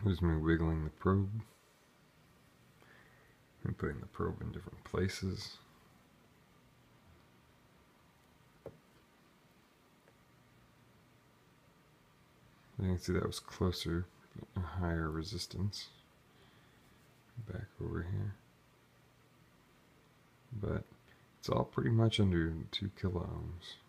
Here's me wiggling the probe and putting the probe in different places. You can see that was closer, a higher resistance. Back over here. But it's all pretty much under 2 kilo ohms.